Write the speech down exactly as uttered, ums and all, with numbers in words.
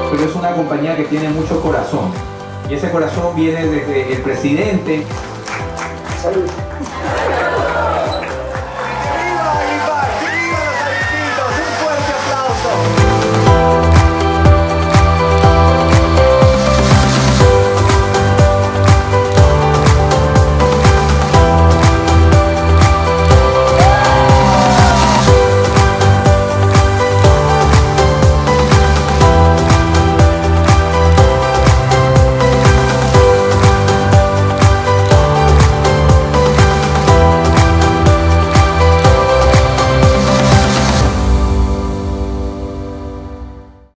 pero es una compañía que tiene mucho corazón. Y ese corazón viene desde el presidente. Salud.